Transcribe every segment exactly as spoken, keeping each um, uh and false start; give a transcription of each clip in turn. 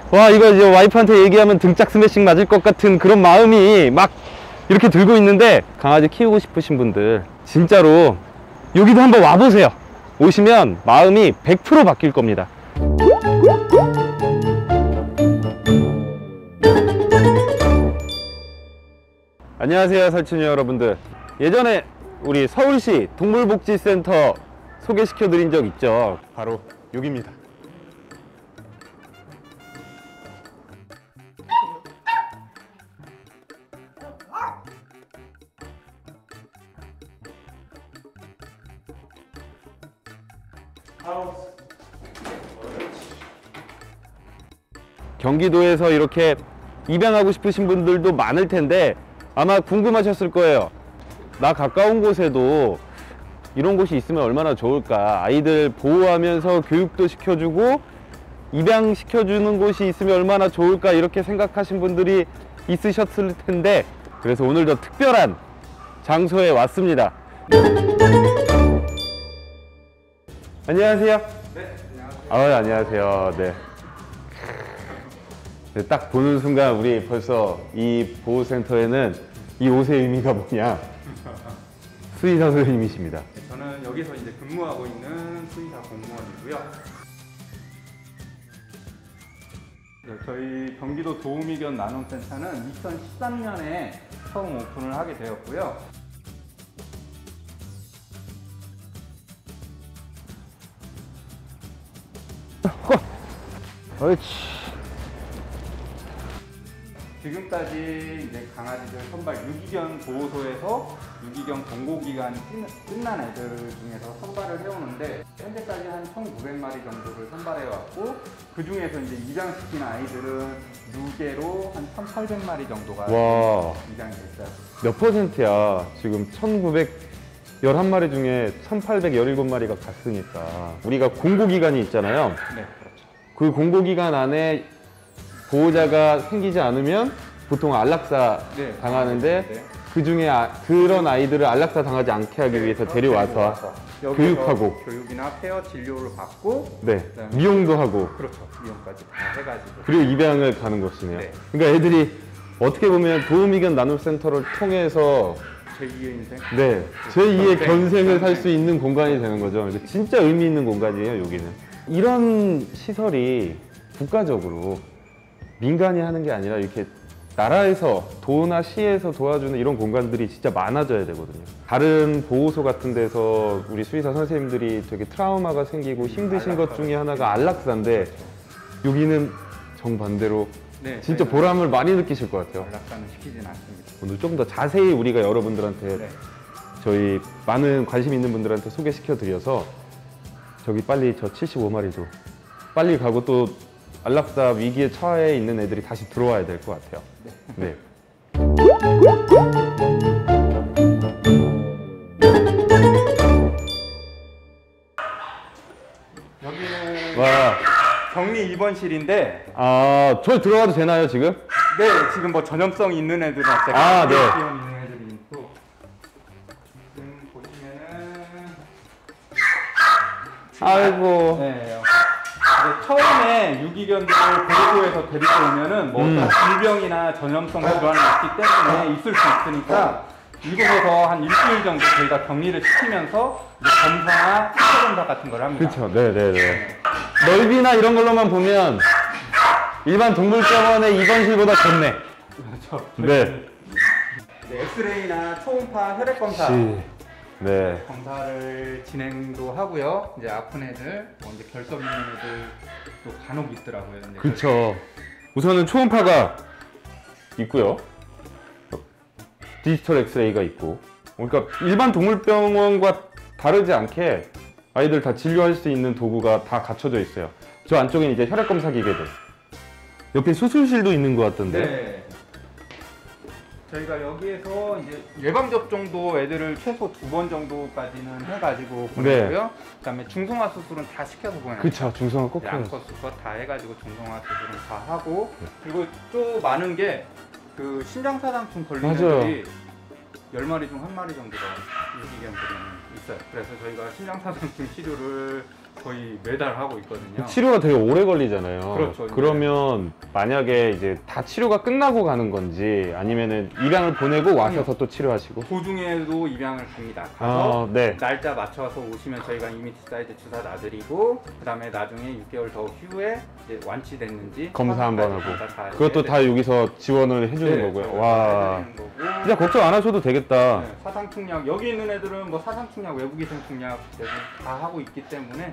와, 이거 이제 와이프한테 얘기하면 등짝 스매싱 맞을 것 같은 그런 마음이 막 이렇게 들고 있는데, 강아지 키우고 싶으신 분들 진짜로 여기도 한번 와보세요. 오시면 마음이 백 퍼센트 바뀔 겁니다. 안녕하세요, 살충이 여러분들. 예전에 우리 서울시 동물복지센터 소개시켜 드린 적 있죠. 바로 여기입니다. 경기도에서 이렇게 입양하고 싶으신 분들도 많을 텐데 아마 궁금하셨을 거예요. 나 가까운 곳에도 이런 곳이 있으면 얼마나 좋을까, 아이들 보호하면서 교육도 시켜주고 입양시켜주는 곳이 있으면 얼마나 좋을까, 이렇게 생각하신 분들이 있으셨을 텐데, 그래서 오늘도 특별한 장소에 왔습니다. 안녕하세요. 네, 안녕하세요. 아, 안녕하세요. 네. 네, 딱 보는 순간 우리 벌써 이 보호센터에는 이 옷의 의미가 뭐냐, 수의사 선생님이십니다. 네, 저는 여기서 이제 근무하고 있는 수의사 공무원이고요. 네, 저희 경기도 도우미견 나눔센터는 이천십삼 년에 처음 오픈을 하게 되었고요. 옳지. 지금까지 이제 강아지들 선발 유기견 보호소에서 유기견 권고기간이 끝난 애들 중에서 선발을 해오는데, 현재까지 한 천구백 마리 정도를 선발해왔고, 그 중에서 이제 입양시킨 아이들은 유계로 한 천팔백 마리 정도가 와. 입양이 됐어요. 몇 퍼센트야? 지금 천구백십일 마리 중에 천팔백십칠 마리가 갔으니까. 우리가 공고기간이 있잖아요. 네, 그렇죠. 그 공고기간 안에 보호자가 생기지 않으면 보통 안락사 네, 당하는데, 네. 그 중에 아, 그런 아이들을 안락사 당하지 않게 하기 위해서 데려와서 여기서 교육하고, 교육이나 페어 진료를 받고, 네, 그다음에 미용도 하고, 그렇죠, 미용까지 다 해가지고, 그리고 입양을 가는 것이네요. 네. 그러니까 애들이 어떻게 보면 도우미견 나눔센터를 통해서 제이의 인생. 네, 제이의 견생, 견생을 살 견생. 수 있는 공간이 되는 거죠. 그래서 진짜 의미 있는 공간이에요, 여기는. 이런 시설이 국가적으로 민간이 하는 게 아니라 이렇게 나라에서, 도나 시에서 도와주는 이런 공간들이 진짜 많아져야 되거든요. 다른 보호소 같은 데서 우리 수의사 선생님들이 되게 트라우마가 생기고 힘드신 것 중에 하나가 안락사인데, 여기는 정반대로 네, 진짜 보람을 많이 느끼실 것 같아요. 안락사는 시키진 않습니다. 오늘 좀 더 자세히 우리가 여러분들한테, 네. 저희 많은 관심 있는 분들한테 소개시켜 드려서 저기 빨리 저 칠십오 마리도 빨리 가고, 또 안락사 위기에 처해 있는 애들이 다시 들어와야 될 것 같아요. 네. 여기는 와, 격리 입원실인데, 아, 저 들어가도 되나요 지금? 네, 지금 뭐 전염성 있는 애들은 제가 아, 네. 비염 있는 애들이 있고, 지금 보시면은, 아이고. 네. 이제 처음에 유기견들을 보호소에서 데리고 오면은 뭐 음. 어떤 질병이나 전염성 질환이 있기 때문에 있을 수 있으니까, 이곳에서 한 일주일 정도 저희가 격리를 시키면서 이제 검사나 신체 검사 같은 걸 합니다. 그렇죠. 네네네. 넓이나 이런 걸로만 보면 일반 동물병원의 입원실보다 좋네. 그렇죠. 네. 이제 엑스레이나 초음파 혈액 검사, 시. 네. 검사를 진행도 하고요. 이제 아픈 애들, 뭐 이제 결석 있는 애들도 간혹 있더라고요. 이제 그렇죠. 우선은 초음파가 있고요. 디지털 엑스레이가 있고. 그러니까 일반 동물병원과 다르지 않게 아이들 다 진료할 수 있는 도구가 다 갖춰져 있어요. 저 안쪽엔 이제 혈액 검사 기계들. 옆에 수술실도 있는 것 같던데. 네. 저희가 여기에서 이제 예방 접종도 애들을 최소 두 번 정도까지는 해가지고 보내고요. 네. 그다음에 중성화 수술은 다 시켜서 보내요. 그쵸, 중성화 꼭 해요. 양커 수술 다 해가지고 중성화 수술은 다 하고, 그리고 또 많은 게 그 심장사상충 걸린 맞아요. 애들이 열 마리 중 한 마리 정도가 유기견들은 있어요. 그래서 저희가 심장사상충 치료를 거의 매달 하고 있거든요. 치료가 되게 오래 걸리잖아요. 그렇죠. 그러면 만약에 이제 다 치료가 끝나고 가는 건지 아니면은 입양을 보내고 와서 아니요. 또 치료하시고? 도중에도 입양을 갑니다. 가서 아, 네. 날짜 맞춰서 오시면 저희가 이미티 사이즈 주사 놔드리고 그 다음에 나중에 육 개월 더 후에 이제 완치됐는지 검사 한번 하고. 검사 다 그것도 네, 다 여기서 지원을 해주는 네, 거고요. 저희가 와. 해드리는 거고. 진짜 걱정 안 하셔도 되겠다. 네, 사상충약 여기 있는 애들은 뭐 사상충약, 외부기생충약 대부분 다 하고 있기 때문에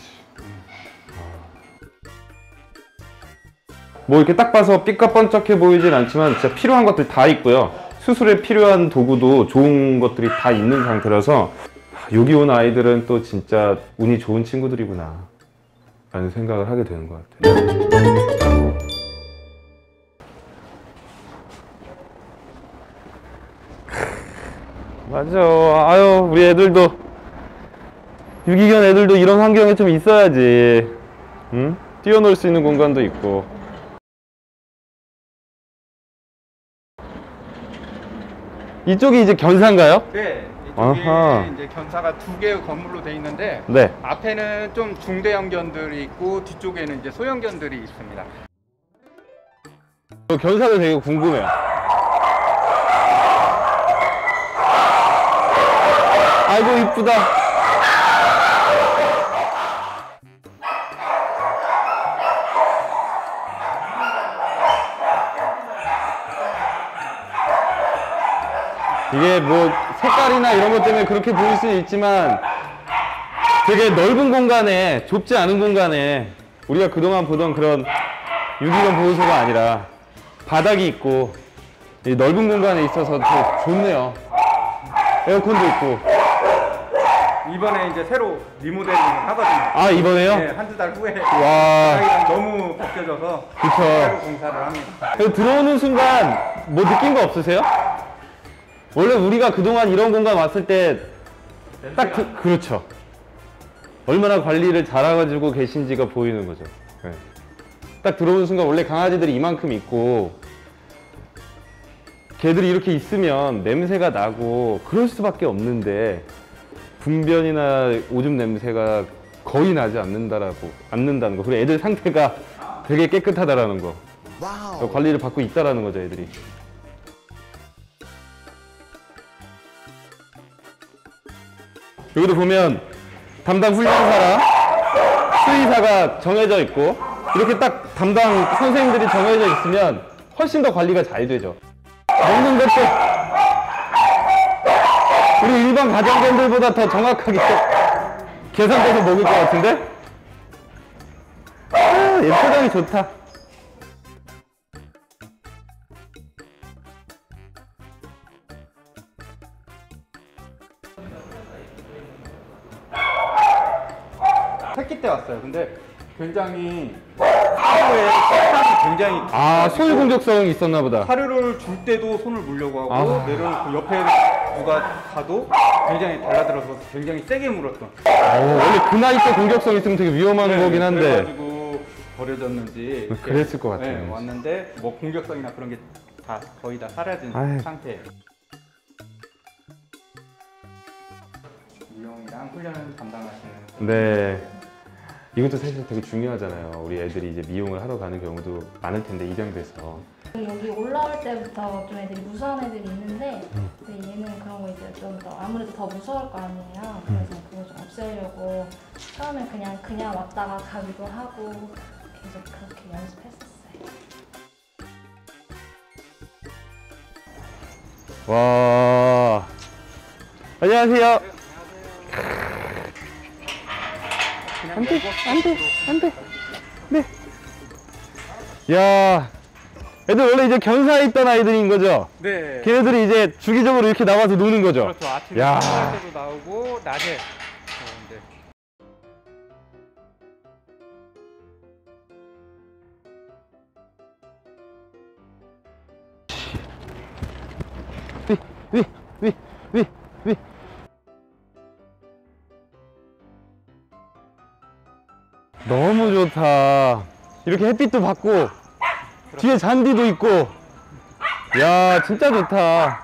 뭐 이렇게 딱 봐서 삐까뻔쩍해 보이진 않지만 진짜 필요한 것들 다 있고요. 수술에 필요한 도구도 좋은 것들이 다 있는 상태라서 여기 온 아이들은 또 진짜 운이 좋은 친구들이구나 라는 생각을 하게 되는 것 같아요. 맞아. 아유, 우리 애들도 유기견 애들도 이런 환경에 좀 있어야지. 응? 뛰어놀 수 있는 공간도 있고. 이쪽이 이제 견사인가요? 네, 아하. 이쪽에 이제 견사가 두 개의 건물로 돼 있는데 네. 앞에는 좀 중대형견들이 있고 뒤쪽에는 이제 소형견들이 있습니다. 저 견사도 되게 궁금해요. 아이고 이쁘다. 이게 뭐 색깔이나 이런 것 때문에 그렇게 보일 수는 있지만 되게 넓은 공간에, 좁지 않은 공간에 우리가 그동안 보던 그런 유기견 보호소가 아니라 바닥이 있고 이 넓은 공간에 있어서 더 좋네요. 에어컨도 있고. 이번에 이제 새로 리모델링을 하거든요. 아, 이번에요? 네, 한두 달 후에 와. 바닥이랑 너무 벗겨져서 그쵸. 새로 공사를 합니다. 그래서 들어오는 순간 뭐 느낀 거 없으세요? 원래 우리가 그동안 이런 공간 왔을 때 딱 그, 그렇죠. 얼마나 관리를 잘해가지고 계신지가 보이는 거죠. 네. 딱 들어오는 순간 원래 강아지들이 이만큼 있고 걔들이 이렇게 있으면 냄새가 나고 그럴 수밖에 없는데 분변이나 오줌 냄새가 거의 나지 않는다라고 않는다는 거. 그리고 애들 상태가 되게 깨끗하다라는 거. 와우. 관리를 받고 있다라는 거죠, 애들이. 여기도 보면 담당 훈련사랑 수의사가 정해져 있고 이렇게 딱 담당 선생님들이 정해져 있으면 훨씬 더 관리가 잘 되죠. 먹는 것도 우리 일반 가정견들보다 더 정확하게 계산돼서 먹을 것 같은데? 아, 얘 표정이 좋다. 새끼 때 왔어요. 근데 굉장히 사료에 식탐이 굉장히 아, 소유 공격성이 있었나 보다. 사료를 줄 때도 손을 물려고 하고 아. 내려놓고 옆에 누가 가도 굉장히 달라들어서 굉장히 세게 물었던. 오, 원래 그 나이 때 공격성 있으면 되게 위험한 네, 거긴 한데. 그래가지고 버려졌는지 이렇게, 그랬을 것 같아요. 네, 왔는데 뭐 공격성이나 그런 게 다 거의 다 사라진 아이. 상태예요. 미용이랑 훈련을 담당하시는. 네. 이것도 사실 되게 중요하잖아요. 우리 애들이 이제 미용을 하러 가는 경우도 많을 텐데, 입양돼서. 여기 올라올 때부터 좀 애들이 무서운 애들이 있는데 근데 얘는 그런 거 이제 좀 더 아무래도 더 무서울 거 아니에요. 그래서 그거 좀 없애려고 처음에 그냥 그냥 왔다가 가기도 하고 계속 그렇게 연습했었어요. 와. 안녕하세요. 안 돼, 안 돼, 안 돼. 네. 야. 애들 원래 이제 견사에 있던 아이들인 거죠? 네. 걔네들이 이제 주기적으로 이렇게 나와서 노는 거죠? 그렇죠. 아침에 야. 출근할 때도 나오고 낮에 나오는데. 위, 위, 위, 위. 너무 좋다. 이렇게 햇빛도 받고 뒤에 잔디도 있고. 야, 진짜 좋다.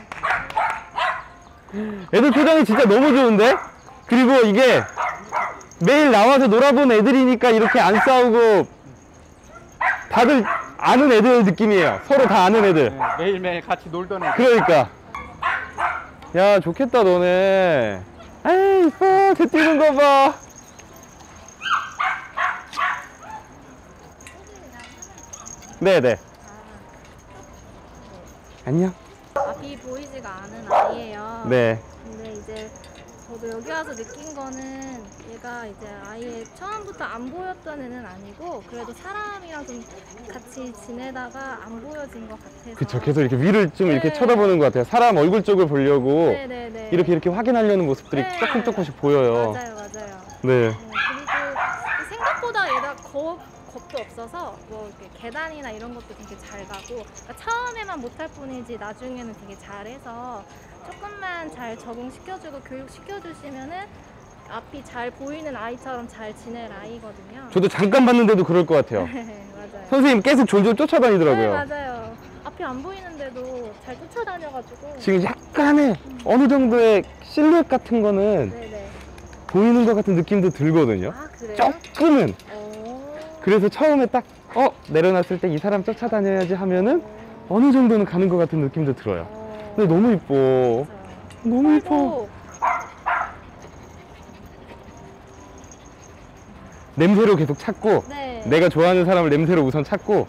애들 표정이 진짜 너무 좋은데? 그리고 이게 매일 나와서 놀아본 애들이니까 이렇게 안 싸우고 다들 아는 애들 느낌이에요. 서로 다 아는 애들. 네, 매일매일 같이 놀던 애들. 그러니까. 야, 좋겠다, 너네. 아이, 이뻐. 쟤 뛰는 거 봐. 네네. 안녕. 앞이 보이지가 않은 아이예요. 네. 근데 이제 저도 여기 와서 느낀 거는 얘가 이제 아예 처음부터 안 보였던 애는 아니고 그래도 사람이랑 좀 같이 지내다가 안 보여진 것 같아서. 그쵸. 계속 이렇게 위를 좀 이렇게 네. 쳐다보는 것 같아요. 사람 얼굴 쪽을 보려고 네네네. 이렇게 이렇게 확인하려는 모습들이 네. 조금 조금씩 보여요. 맞아요, 맞아요. 네. 네, 그리고 생각보다 얘가 겁, 겁도 없어서 뭐 이렇게 계단이나 이런 것도 되게 잘 가고 그러니까 처음에만 못할 뿐이지 나중에는 되게 잘해서 조금만 잘 적응시켜주고 교육시켜주시면은 앞이 잘 보이는 아이처럼 잘 지낼 아이거든요. 저도 잠깐 봤는데도 그럴 것 같아요. 네, 맞아요. 선생님 계속 졸졸 쫓아다니더라고요. 네, 맞아요. 앞이 안 보이는데도 잘 쫓아다녀가지고. 지금 약간의 어느 정도의 실루엣 같은 거는 네네. 보이는 것 같은 느낌도 들거든요. 아, 그래요? 조금은. 오. 그래서 처음에 딱 어? 내려놨을 때 이 사람 쫓아다녀야지 하면은 어느 정도는 가는 것 같은 느낌도 들어요. 어. 근데 너무 이뻐. 너무 이뻐. 털도 냄새로 계속 찾고 네. 내가 좋아하는 사람을 냄새로 우선 찾고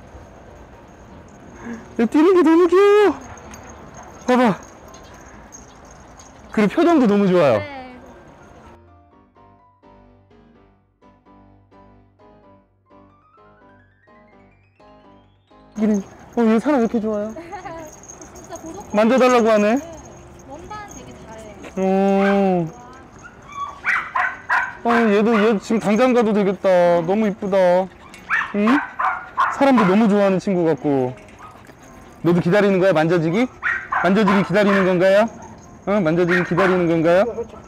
네네. 뛰는 게 너무 귀여워. 봐봐. 그리고 표정도 너무 좋아요. 네. 여기는 어, 얘 사람 왜 이렇게 좋아요? 진짜 고속. 만져달라고 하네. 네. 원반 되게 잘해요. 오. 아, 얘도 얘 지금 당장 가도 되겠다. 너무 이쁘다. 응? 사람도 너무 좋아하는 친구 같고. 너도 기다리는 거야? 만져지기? 만져지기 기다리는 건가요? 어? 만져지기 기다리는 건가요?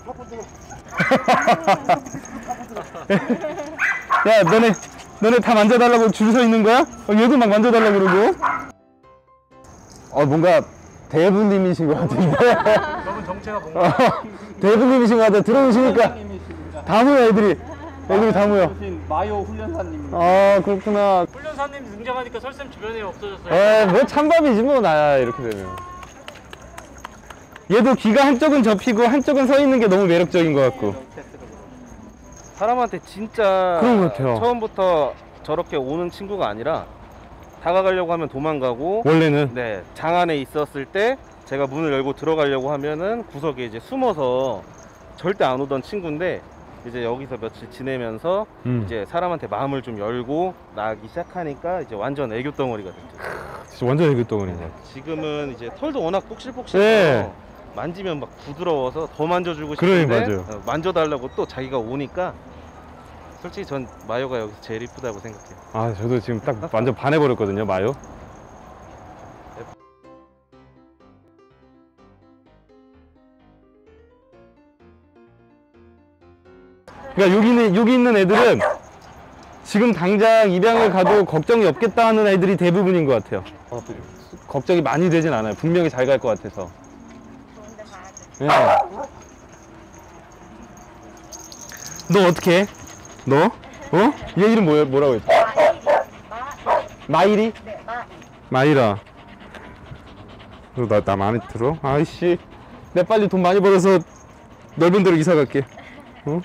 야, 너네 너네 다 만져달라고 줄 서 있는 거야? 어, 얘도 막 만져달라고 그러고. 어, 뭔가 대부님이신 것 같은데. 저분 정체가 뭔가 어, 대부님이신 것 같아. 들어오시니까 다 모여, 애들이. 애들이 다 모여. 마요 훈련사님. 아, 그렇구나. 훈련사님 등장하니까 설쌤 주변에 없어졌어요. 에이, 뭐 찬밥이지 뭐, 나야, 이렇게 되면. 얘도 귀가 한쪽은 접히고 한쪽은 서 있는 게 너무 매력적인 것 같고. 사람한테 진짜 그런 것 같아요. 처음부터 저렇게 오는 친구가 아니라 다가가려고 하면 도망가고, 원래는. 네, 장 안에 있었을 때 제가 문을 열고 들어가려고 하면은 구석에 이제 숨어서 절대 안 오던 친구인데 이제 여기서 며칠 지내면서 음. 이제 사람한테 마음을 좀 열고 나기 시작하니까 이제 완전 애교 덩어리가 됐죠. 진짜 완전 애교덩어리네. 지금은 이제 털도 워낙 폭실폭실해서 네. 만지면 막 부드러워서 더 만져주고 그래, 싶은데 맞아요. 어, 만져달라고 또 자기가 오니까 솔직히 전 마요가 여기서 제일 이쁘다고 생각해요. 아, 저도 지금 딱 완전 반해버렸거든요, 마요. 그러니까 여기 있는, 여기 있는 애들은 지금 당장 입양을 가도 걱정이 없겠다 하는 애들이 대부분인 것 같아요. 어, 걱정이 많이 되진 않아요. 분명히 잘 갈 것 같아서. 네. 너 어떻게 해? 너? 어? 얘 이름 뭐야, 뭐라고 했지? 마이리? 네, 마이라. 너 나, 나 마음에 들어? 아이씨. 내가 빨리 돈 많이 벌어서 넓은 데로 이사 갈게. 어?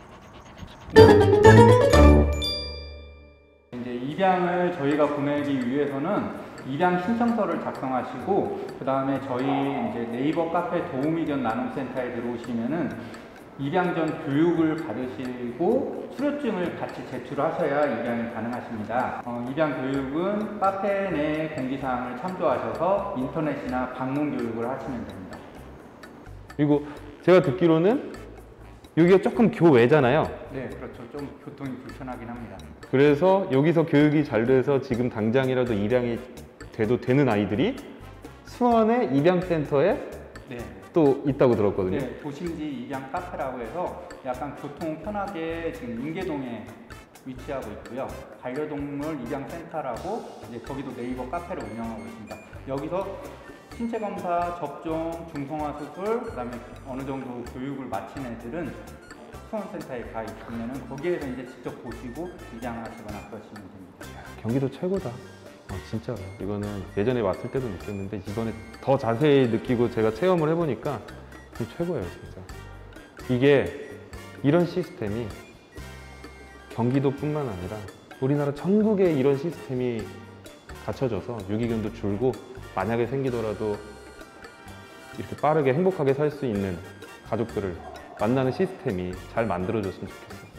이제 입양을 저희가 보내기 위해서는 입양 신청서를 작성하시고 그 다음에 저희 이제 네이버 카페 도우미견 나눔센터에 들어오시면은 입양 전 교육을 받으시고 수료증을 같이 제출하셔야 입양이 가능하십니다. 어, 입양 교육은 카페 내 공지사항을 참조하셔서 인터넷이나 방문 교육을 하시면 됩니다. 그리고 제가 듣기로는 여기가 조금 교외잖아요. 네, 그렇죠. 좀 교통이 불편하긴 합니다. 그래서 여기서 교육이 잘 돼서 지금 당장이라도 입양이 돼도 되는 아이들이 수원의 입양센터에 네. 또 있다고 들었거든요. 네, 도심지 입양 카페라고 해서 약간 교통 편하게 지금 인계동에 위치하고 있고요. 반려동물 입양센터라고 이제 거기도 네이버 카페를 운영하고 있습니다. 여기서 신체 검사, 접종, 중성화 수술, 그다음에 어느 정도 교육을 마친 애들은 수원센터에 가 있으면은 거기에서 이제 직접 보시고 입양하시거나 그러시면 됩니다. 경기도 최고다. 아, 진짜로. 이거는 예전에 왔을 때도 느꼈는데 이번에 더 자세히 느끼고 제가 체험을 해보니까 최고예요, 진짜. 이게 이런 시스템이 경기도뿐만 아니라 우리나라 전국에 이런 시스템이 갖춰져서 유기견도 줄고 만약에 생기더라도 이렇게 빠르게 행복하게 살 수 있는 가족들을 만나는 시스템이 잘 만들어졌으면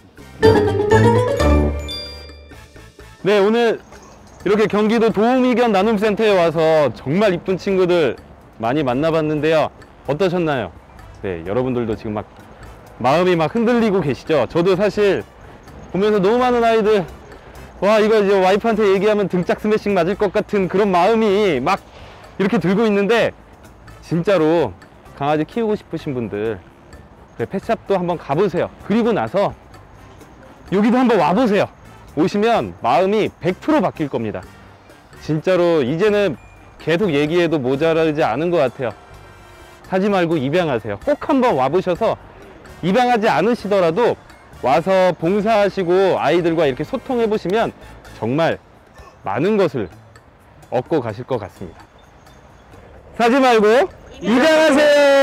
좋겠어요. 네, 오늘 이렇게 경기도 도우미견 나눔센터에 와서 정말 이쁜 친구들 많이 만나봤는데요. 어떠셨나요? 네, 여러분들도 지금 막 마음이 막 흔들리고 계시죠? 저도 사실 보면서 너무 많은 아이들, 와, 이거 이제 와이프한테 얘기하면 등짝 스매싱 맞을 것 같은 그런 마음이 막 이렇게 들고 있는데, 진짜로 강아지 키우고 싶으신 분들 네, 펫샵도 한번 가보세요. 그리고 나서 여기도 한번 와보세요. 오시면 마음이 백 퍼센트 바뀔 겁니다. 진짜로 이제는 계속 얘기해도 모자라지 않은 것 같아요. 하지 말고 입양하세요. 꼭 한번 와보셔서 입양하지 않으시더라도 와서 봉사하시고 아이들과 이렇게 소통해 보시면 정말 많은 것을 얻고 가실 것 같습니다. 사지 말고 입양하세요.